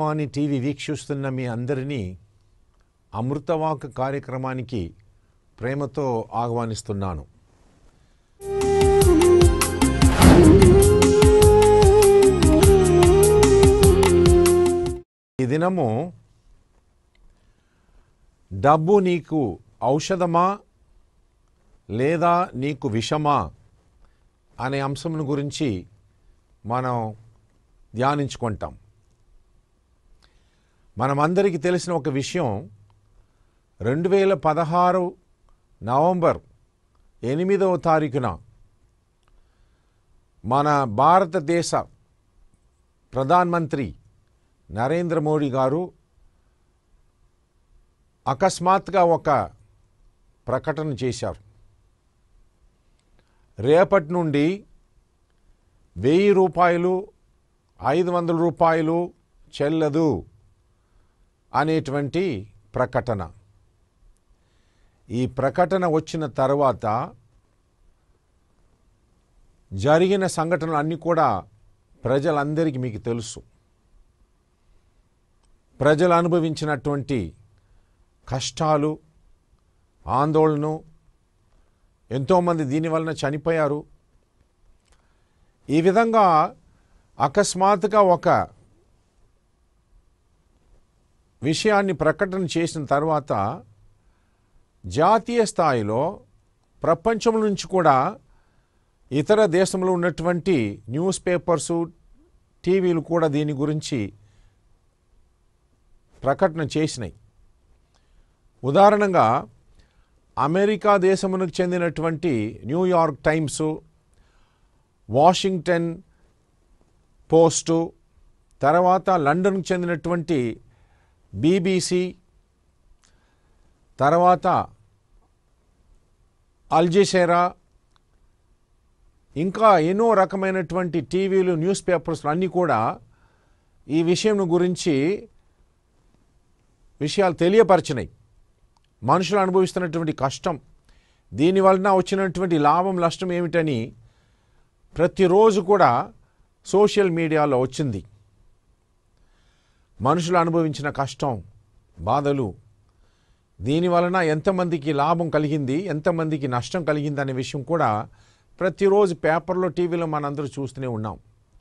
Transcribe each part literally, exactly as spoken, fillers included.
దివ్యవాణి TV వీక్షిస్తున్న మీ అందరినీ అమృత walk కార్యక్రమానికి ప్రేమతో ఆహ్వానిస్తున్నాను. ఈ దినము డబ్బు నీకు ఔషధమా లేదా నీకు విషమా అనే అంశం గురించి మనం ధ్యానించుకుంటాం. మనమందరికీ తెలిసిన ఒక విషయం, రెండు వేల పదహారు నవంబర్ ఎనిమిదవ తారీఖున మన భారతదేశ ప్రధానమంత్రి నరేంద్ర మోడీ గారు అకస్మాత్తుగా ఒక ప్రకటన చేశారు. రేపటి నుండి వెయ్యి రూపాయలు ఐదు వందల రూపాయలు చెల్లదు అనేటువంటి ప్రకటన. ఈ ప్రకటన వచ్చిన తర్వాత జరిగిన సంఘటనలు అన్నీ కూడా ప్రజలందరికీ మీకు తెలుసు. ప్రజలు అనుభవించినటువంటి కష్టాలు, ఆందోళన, ఎంతోమంది దీనివలన చనిపోయారు. ఈ విధంగా అకస్మాత్తుగా ఒక విషయాన్ని ప్రకటన చేసిన తర్వాత జాతీయ స్థాయిలో ప్రపంచం నుంచి కూడా ఇతర దేశంలో ఉన్నటువంటి న్యూస్ పేపర్సు, టీవీలు కూడా దీని గురించి ప్రకటన చేసినాయి. ఉదాహరణగా అమెరికా దేశమునకు చెందినటువంటి న్యూయార్క్ టైమ్సు, వాషింగ్టన్ పోస్టు, తర్వాత లండన్కు చెందినటువంటి బీబీసీ, తర్వాత అల్జెసీరా, ఇంకా ఎన్నో రకమైనటువంటి టీవీలు, న్యూస్ పేపర్స్ అన్నీ కూడా ఈ విషయం గురించి విషయాలు తెలియపరిచినాయి. మనుషులు అనుభవిస్తున్నటువంటి కష్టం, దీనివలన వచ్చినటువంటి లాభం నష్టం ఏమిటని ప్రతిరోజు కూడా సోషల్ మీడియాలో వచ్చింది. మనుషులు అనుభవించిన కష్టం, బాధలు, దీనివలన ఎంతమందికి లాభం కలిగింది, ఎంతమందికి నష్టం కలిగింది అనే విషయం కూడా ప్రతిరోజు పేపర్లో, టీవీలో మనందరూ చూస్తూనే ఉన్నాం.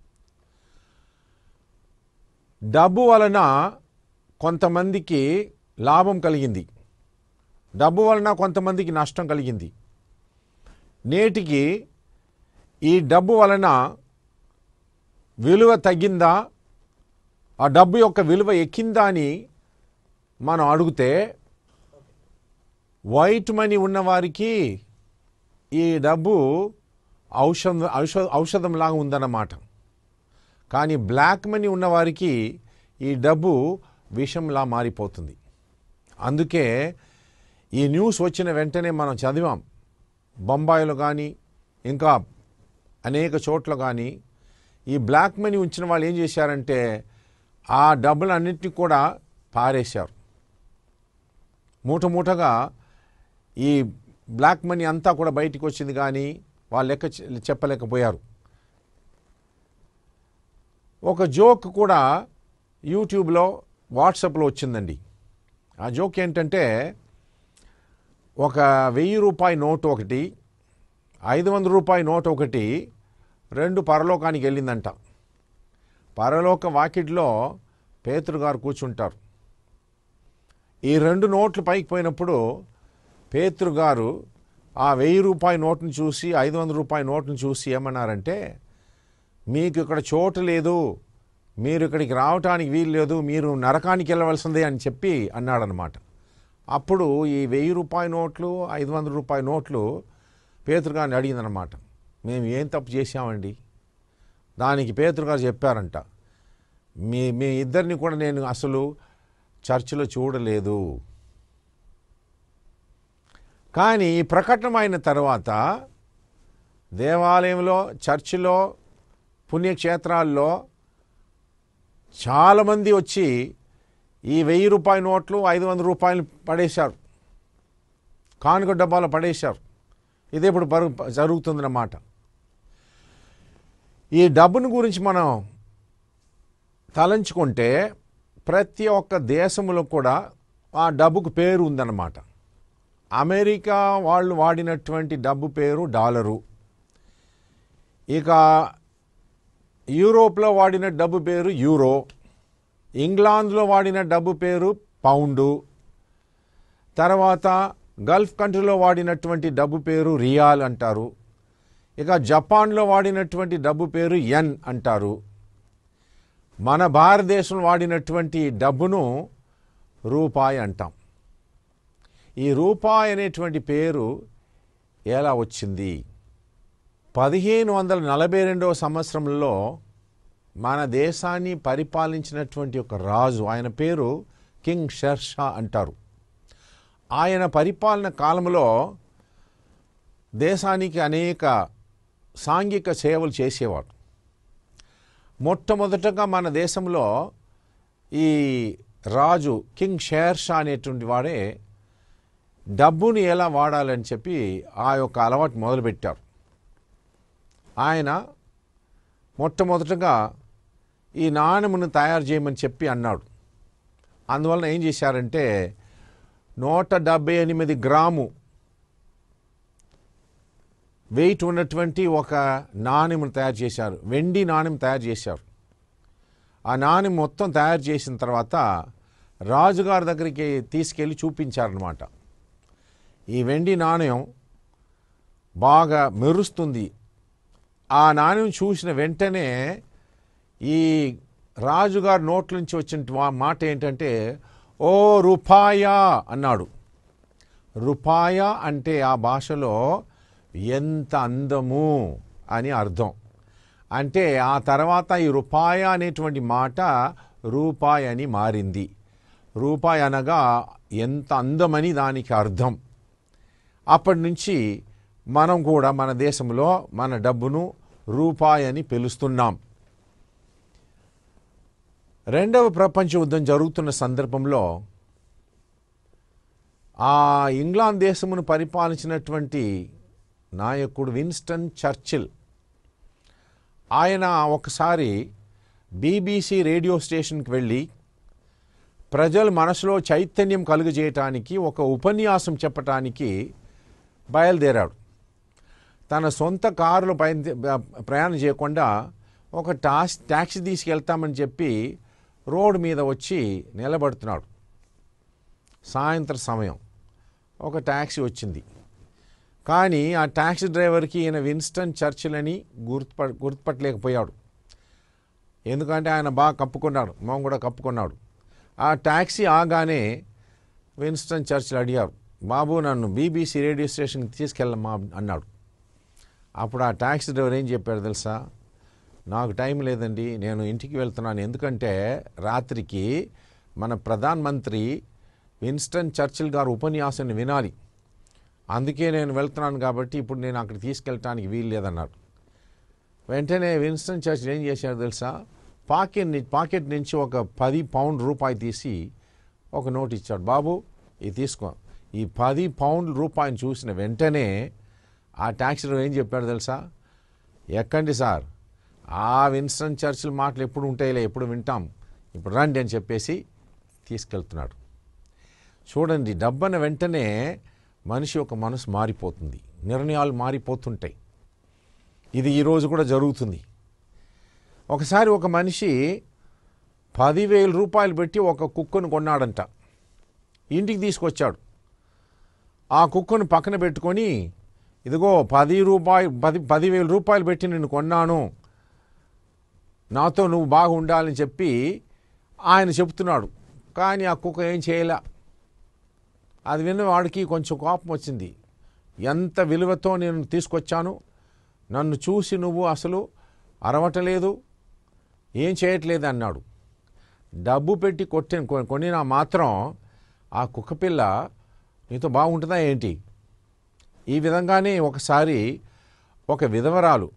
డబ్బు వలన కొంతమందికి లాభం కలిగింది, డబ్బు వలన కొంతమందికి నష్టం కలిగింది. నేటికి ఈ డబ్బు వలన విలువ తగ్గిందా, ఆ డబ్బు యొక్క విలువ ఎక్కిందా అని మనం అడిగితే, వైట్ మనీ ఉన్నవారికి ఈ డబ్బు ఔషధం ఔషధ ఔషధంలాగా ఉందన్నమాట. కానీ బ్లాక్ మనీ ఉన్నవారికి ఈ డబ్బు విషంలా మారిపోతుంది. అందుకే ఈ న్యూస్ వచ్చిన వెంటనే మనం చదివాం. బొంబాయిలో కానీ ఇంకా అనేక చోట్ల కానీ ఈ బ్లాక్ మనీ ఉంచిన వాళ్ళు ఏం చేశారంటే ఆ డబ్బులన్నింటినీ కూడా పారేశారు. మూట మూటగా ఈ బ్లాక్ మనీ అంతా కూడా బయటికి వచ్చింది, కానీ వాళ్ళు లెక్క చెప్పలేకపోయారు. ఒక జోక్ కూడా యూట్యూబ్లో, వాట్సాప్లో వచ్చిందండి. ఆ జోక్ ఏంటంటే, ఒక వెయ్యి రూపాయి నోటు ఒకటి, ఐదు వందల రూపాయి నోటు ఒకటి రెండు పరలోకానికి వెళ్ళిందంట. పరలోక వాకిట్లో పేతురు గారు కూర్చుంటారు. ఈ రెండు నోట్లు పైకి పోయినప్పుడు పేతురు గారు ఆ వెయ్యి రూపాయి నోటును చూసి, ఐదు వందల రూపాయి నోటును చూసి ఏమన్నారంటే, మీకు ఇక్కడ చోటు లేదు, మీరు ఇక్కడికి రావటానికి వీలు లేదు, మీరు నరకానికి వెళ్ళవలసిందే అని చెప్పి అన్నాడనమాట. అప్పుడు ఈ వెయ్యి రూపాయి నోట్లు, ఐదు వందల రూపాయి నోట్లు పేతురు గారిని అడిగిందనమాట, మేము ఏం తప్పు చేశామండి? దానికి పేతురు గారు చెప్పారంట, మీ మీ ఇద్దరిని కూడా నేను అసలు చర్చిలో చూడలేదు. కానీ ఈ ప్రకటన అయిన తర్వాత దేవాలయంలో, చర్చిలో, పుణ్యక్షేత్రాల్లో చాలామంది వచ్చి ఈ వెయ్యి రూపాయి నోట్లు, ఐదు వందల రూపాయలు పడేశారు, కానుక డబ్బాలో పడేశారు. ఇది ఇప్పుడు జరుగుతుందన్నమాట. ఈ డబ్బును గురించి మనం తలంచుకుంటే ప్రతి ఒక్క దేశంలో కూడా ఆ డబ్బుకు పేరు ఉందన్నమాట. అమెరికా వాళ్ళు వాడినటువంటి డబ్బు పేరు డాలరు. ఇక యూరోప్లో వాడిన డబ్బు పేరు యూరో. ఇంగ్లాండ్లో వాడిన డబ్బు పేరు పౌండు. తర్వాత గల్ఫ్ కంట్రీలో వాడినటువంటి డబ్బు పేరు రియాల్ అంటారు. ఇక జపాన్లో వాడినటువంటి డబ్బు పేరు యెన్ అంటారు. మన భారతదేశంలో వాడినటువంటి డబ్బును రూపాయి అంటాం. ఈ రూపాయి అనేటువంటి పేరు ఎలా వచ్చింది? పదిహేను వందల నలభై రెండవ సంవత్సరంలో మన దేశాన్ని పరిపాలించినటువంటి ఒక రాజు, ఆయన పేరు కింగ్ షెర్షా అంటారు. ఆయన పరిపాలన కాలంలో దేశానికి అనేక సాంఘిక సేవలు చేసేవాడు. మొట్టమొదటగా మన దేశంలో ఈ రాజు కింగ్ షెర్షా అనేటువంటి వాడే డబ్బుని ఎలా వాడాలని చెప్పి ఆ యొక్క అలవాటు మొదలుపెట్టారు. ఆయన మొట్టమొదటగా ఈ నాణెమును తయారు చేయమని చెప్పి అన్నాడు. అందువలన ఏం చేశారంటే నూట డెబ్బై ఎనిమిది గ్రాము వెయిట్ ఉన్నటువంటి ఒక నాణెమును తయారు చేశారు. వెండి నాణెం తయారు చేశారు. ఆ నాణెం మొత్తం తయారు చేసిన తర్వాత రాజుగారి దగ్గరికి తీసుకెళ్ళి చూపించారనమాట. ఈ వెండి నాణ్యం బాగా మెరుస్తుంది. ఆ నాణ్యం చూసిన వెంటనే ఈ రాజుగారి నోట్ల నుంచి వచ్చిన మాట ఏంటంటే ఓ రూపాయా అన్నాడు. రూపాయా అంటే ఆ భాషలో ఎంత అందము అని అర్థం. అంటే ఆ తర్వాత ఈ రూపాయ అనేటువంటి మాట రూపాయి అని మారింది. రూపాయి అనగా ఎంత అందమని దానికి అర్థం. అప్పటి నుంచి మనం కూడా మన దేశంలో మన డబ్బును రూపాయి అని పిలుస్తున్నాం. రెండవ ప్రపంచ యుద్ధం జరుగుతున్న సందర్భంలో ఆ ఇంగ్లాండ్ దేశమును పరిపాలించినటువంటి నాయకుడు విన్స్టన్ చర్చిల్, ఆయన ఒకసారి బీబీసీ రేడియో స్టేషన్కి వెళ్ళి ప్రజల మనసులో చైతన్యం కలుగజేయటానికి ఒక ఉపన్యాసం చెప్పటానికి బయలుదేరాడు. తన సొంత కారులో ప్రయాణం చేయకుండా ఒక టాస్ ట్యాక్సీ తీసుకెళ్తామని చెప్పి రోడ్డు మీద వచ్చి నిలబడుతున్నాడు. సాయంత్రం సమయం ఒక ట్యాక్సీ వచ్చింది. కానీ ఆ ట్యాక్సీ డ్రైవర్కి ఈయన విన్స్టన్ చర్చిల్ అని గుర్తుప గుర్తుపట్టలేకపోయాడు. ఎందుకంటే ఆయన బాగా కప్పుకున్నాడు, మొహం కూడా కప్పుకున్నాడు. ఆ ట్యాక్సీ ఆగానే విన్స్టన్ చర్చిల్ అడిగారు, బాబు నన్ను బీబీసీ రేడియో స్టేషన్కి తీసుకెళ్ళమ్మా అన్నాడు. అప్పుడు ఆ ట్యాక్సీ డ్రైవర్ ఏం చెప్పాడు తెలుసా? నాకు టైం లేదండి, నేను ఇంటికి వెళ్తున్నాను. ఎందుకంటే రాత్రికి మన ప్రధానమంత్రి విన్స్టన్ చర్చిల్ గారు ఉపన్యాసాన్ని వినాలి, అందుకే నేను వెళ్తున్నాను, కాబట్టి ఇప్పుడు నేను అక్కడ తీసుకెళ్ళటానికి వీలు లేదన్నాడు. వెంటనే విన్స్టన్ చర్చిల్ ఏం చేశాడు తెలుసా? పాకెట్ పాకెట్ నుంచి ఒక పది పౌండ్ రూపాయి తీసి ఒక నోట్ ఇచ్చాడు. బాబు ఇది తీసుకో. ఈ పది పౌండ్ రూపాయిని చూసిన వెంటనే ఆ ట్యాక్సీ డ్రైవర్ ఏం చెప్పాడు తెలుసా? ఎక్కండి సార్, ఆ విన్స్టన్ చర్చిల్ మాటలు ఎప్పుడు ఉంటాయిలే, ఎప్పుడు వింటాం, ఇప్పుడు రండి అని చెప్పేసి తీసుకెళ్తున్నాడు. చూడండి, డబ్బన్న వెంటనే మనిషి యొక్క మనసు మారిపోతుంది, నిర్ణయాలు మారిపోతుంటాయి. ఇది ఈరోజు కూడా జరుగుతుంది. ఒకసారి ఒక మనిషి పదివేల రూపాయలు పెట్టి ఒక కుక్కను కొన్నాడంట. ఇంటికి తీసుకొచ్చాడు. ఆ కుక్కను పక్కన పెట్టుకొని, ఇదిగో పది రూపాయలు పది పదివేల రూపాయలు పెట్టి నేను కొన్నాను, నాతో నువ్వు బాగా ఉండాలని చెప్పి ఆయన చెప్తున్నాడు. కానీ ఆ కుక్క ఏం చేయలే. అది విన్న వాడికి కొంచెం కోపం వచ్చింది. ఎంత విలువతో నేను తీసుకొచ్చాను, నన్ను చూసి నువ్వు అసలు అరవటలేదు, ఏం చేయట్లేదు అన్నాడు. డబ్బు పెట్టి కొట్టిన కొనినా మాత్రం ఆ కుక్కపిల్ల నీతో బాగుంటుందా ఏంటి? ఈ విధంగానే ఒకసారి ఒక విధవరాలు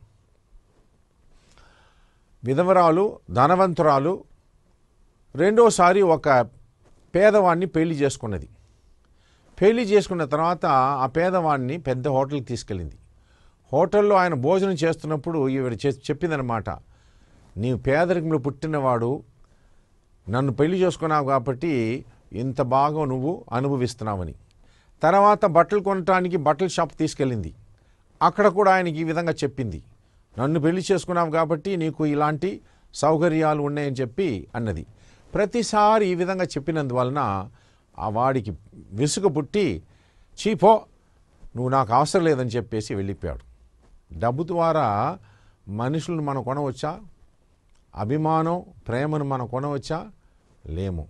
విధవరాలు ధనవంతురాలు రెండోసారి ఒక పేదవాడిని పెళ్లి చేసుకున్నది. పెళ్లి చేసుకున్న తర్వాత ఆ పేదవాడిని పెద్ద హోటల్కి తీసుకెళ్ళింది. హోటల్లో ఆయన భోజనం చేస్తున్నప్పుడు ఈవిడ చెప్పిందనమాట, నీవు పేదరికంలో పుట్టినవాడు, నన్ను పెళ్లి చేసుకున్నావు కాబట్టి ఇంత బాగా నువ్వు అనుభవిస్తున్నావని. తర్వాత బట్టలు కొనటానికి బట్టల షాప్ తీసుకెళ్ళింది. అక్కడ కూడా ఆయనకి ఈ విధంగా చెప్పింది, నన్ను పెళ్లి చేసుకున్నావు కాబట్టి నీకు ఇలాంటి సౌకర్యాలు ఉన్నాయని చెప్పి అన్నది. ప్రతిసారి ఈ విధంగా చెప్పినందువలన ఆ వాడికి విసుగు పుట్టి, చీపో నువ్వు నాకు అవసరం లేదని చెప్పేసి వెళ్ళిపోయాడు. డబ్బు ద్వారా మనుషులను మనం కొనవచ్చా? అభిమానం, ప్రేమను మనం కొనవచ్చా? లేము.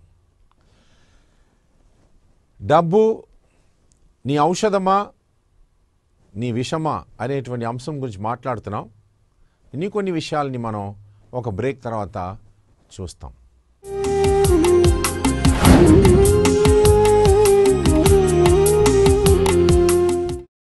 డబ్బు నీ ఔషధమా నీ విషమా అనేటువంటి అంశం గురించి మాట్లాడుతున్నాం. ఇన్ని కొన్ని విషయాలని మనం ఒక బ్రేక్ తర్వాత చూస్తాం.